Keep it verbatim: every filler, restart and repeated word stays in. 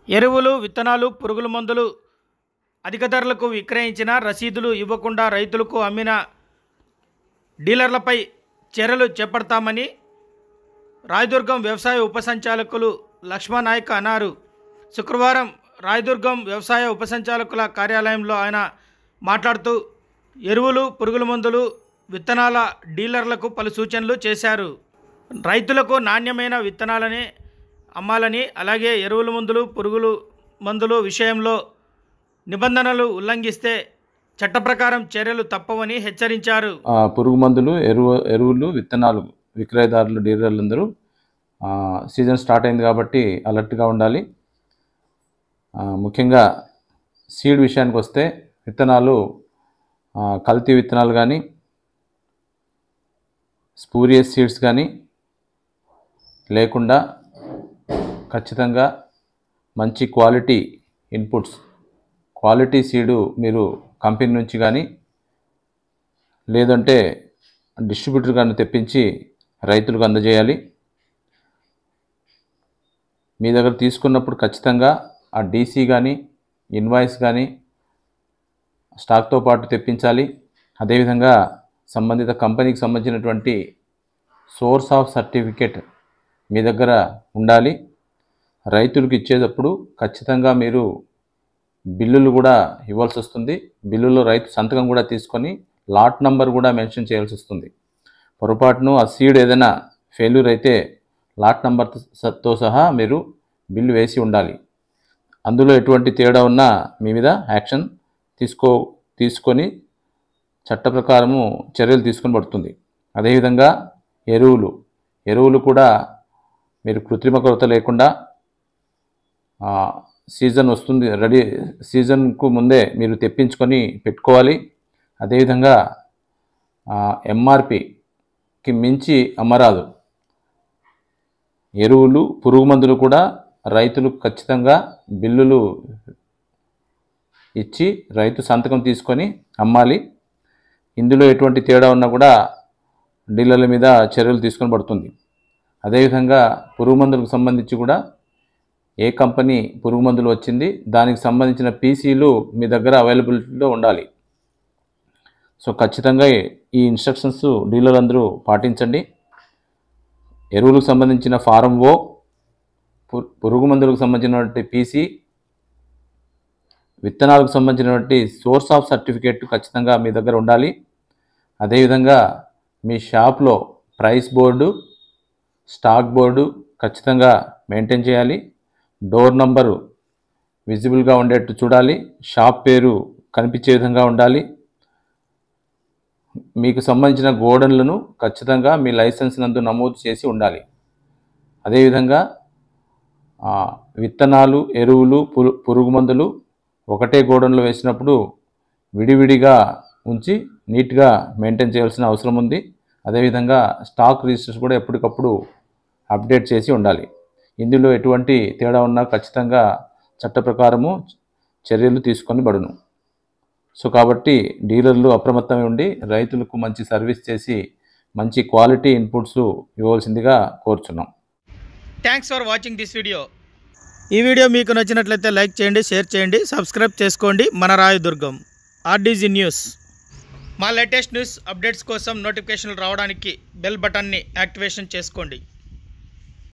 ఎరువులు, విత్తనాలు, పురుగుల మందులు అధిక ధరలకు విక్రయించిన రసీదులు ఇవ్వకుండా రైతులకు అమ్మిన డీలర్లపై చర్యలు చేపడతామని రాయదుర్గం వ్యవసాయ ఉప సంచాలకులు లక్ష్మణనాయక్ అన్నారు. శుక్రవారం రాయదుర్గం వ్యవసాయ ఉప సంచాలకుల కార్యాలయంలో ఆయన మాట్లాడుతూ ఎరువులు, పురుగుల మందులు, విత్తనాల డీలర్లకు పలు సూచనలు చేశారు. రైతులకు నాణ్యమైన విత్తనాలని అమ్మాలని, అలాగే ఎరువుల మందులు, పురుగుల మందులు విషయంలో నిబంధనలు ఉల్లంఘిస్తే చట్ట ప్రకారం చర్యలు తప్పవని హెచ్చరించారు. పురుగు మందులు, ఎరువు ఎరువులు విత్తనాలు విక్రయదారులు, డీలర్లందరూ సీజన్ స్టార్ట్ అయింది కాబట్టి అలర్ట్గా ఉండాలి. ముఖ్యంగా సీడ్ విషయానికి వస్తే విత్తనాలు కల్తీ విత్తనాలు కానీ, స్పూరియస్ సీడ్స్ కానీ లేకుండా ఖచ్చితంగా మంచి క్వాలిటీ ఇన్పుట్స్, క్వాలిటీ సీడు మీరు కంపెనీ నుంచి కానీ లేదంటే డిస్ట్రిబ్యూటర్ కానీ తెప్పించి రైతులకు అందజేయాలి. మీ దగ్గర తీసుకున్నప్పుడు ఖచ్చితంగా ఆ డీసీ కానీ, ఇన్వాయిస్ కానీ స్టాక్తో పాటు తెప్పించాలి. అదేవిధంగా సంబంధిత కంపెనీకి సంబంధించినటువంటి సోర్స్ ఆఫ్ సర్టిఫికేట్ మీ దగ్గర ఉండాలి. రైతులకు ఇచ్చేటప్పుడు ఖచ్చితంగా మీరు బిల్లులు కూడా ఇవ్వాల్సి వస్తుంది. బిల్లులో రైతు సంతకం కూడా తీసుకొని లాట్ నంబర్ కూడా మెన్షన్ చేయాల్సి వస్తుంది. పొరపాటును ఆ సీడ్ ఏదైనా ఫెయిల్యూర్ అయితే లాట్ నంబర్తో సహా మీరు బిల్లు వేసి ఉండాలి. అందులో ఎటువంటి తేడా ఉన్నా మీ మీద యాక్షన్ తీసుకో తీసుకొని చట్ట ప్రకారము చర్యలు తీసుకొని పడుతుంది. అదేవిధంగా ఎరువులు ఎరువులు కూడా మీరు కృత్రిమ కొరత లేకుండా సీజన్ వస్తుంది, రెడీ సీజన్కు ముందే మీరు తెప్పించుకొని పెట్టుకోవాలి. అదేవిధంగా ఎంఆర్పికి మించి అమ్మరాదు. ఎరువులు, పురుగు మందులు కూడా రైతులు ఖచ్చితంగా బిల్లులు ఇచ్చి రైతు సంతకం తీసుకొని అమ్మాలి. ఇందులో ఎటువంటి తేడా ఉన్నా కూడా డీలర్ల మీద చర్యలు తీసుకొని పడుతుంది. అదేవిధంగా పురుగు మందులకు సంబంధించి కూడా ఏ కంపెనీ పురుగు మందులు వచ్చింది దానికి సంబంధించిన పీసీలు మీ దగ్గర అవైలబిలిటీలో ఉండాలి. సో ఖచ్చితంగా ఈ ఇన్స్ట్రక్షన్స్ డీలర్ అందరూ పాటించండి. ఎరువులకు సంబంధించిన ఫారం ఓ, పురుగు మందులకు సంబంధించినటువంటి పీసీ, విత్తనాలకు సంబంధించినటువంటి సోర్స్ ఆఫ్ సర్టిఫికేట్ ఖచ్చితంగా మీ దగ్గర ఉండాలి. అదేవిధంగా మీ షాప్లో ప్రైస్ బోర్డు, స్టాక్ బోర్డు ఖచ్చితంగా మెయింటైన్ చేయాలి. డోర్ నంబరు విజిబుల్గా ఉండేట్టు చూడాలి. షాప్ పేరు కనిపించే విధంగా ఉండాలి. మీకు సంబంధించిన గోడన్లను ఖచ్చితంగా మీ లైసెన్స్ నందు నమోదు చేసి ఉండాలి. అదేవిధంగా విత్తనాలు, ఎరువులు, పురు పురుగు మందులు ఒకటే గోడన్లో వేసినప్పుడు విడివిడిగా ఉంచి నీట్గా మెయింటైన్ చేయాల్సిన అవసరం ఉంది. అదేవిధంగా స్టాక్ రిజిస్టర్స్ కూడా ఎప్పటికప్పుడు అప్డేట్ చేసి ఉండాలి. ఇందులో ఎటువంటి తేడా ఉన్నా ఖచ్చితంగా చట్ట ప్రకారము చర్యలు తీసుకొని బడును. సో కాబట్టి డీలర్లు అప్రమత్తమై ఉండి రైతులకు మంచి సర్వీస్ చేసి మంచి క్వాలిటీ ఇన్పుట్స్ ఇవ్వాల్సిందిగా కోరుచున్నాం. Thanks for watching this video. ఈ వీడియో మీకు నచ్చినట్లయితే లైక్ చేయండి, షేర్ చేయండి, సబ్స్క్రైబ్ చేసుకోండి. మన రాయదుర్గం ఆర్డీజీ న్యూస్. మా లేటెస్ట్ న్యూస్ అప్డేట్స్ కోసం నోటిఫికేషన్లు రావడానికి బెల్ బటన్ని యాక్టివేషన్ చేసుకోండి.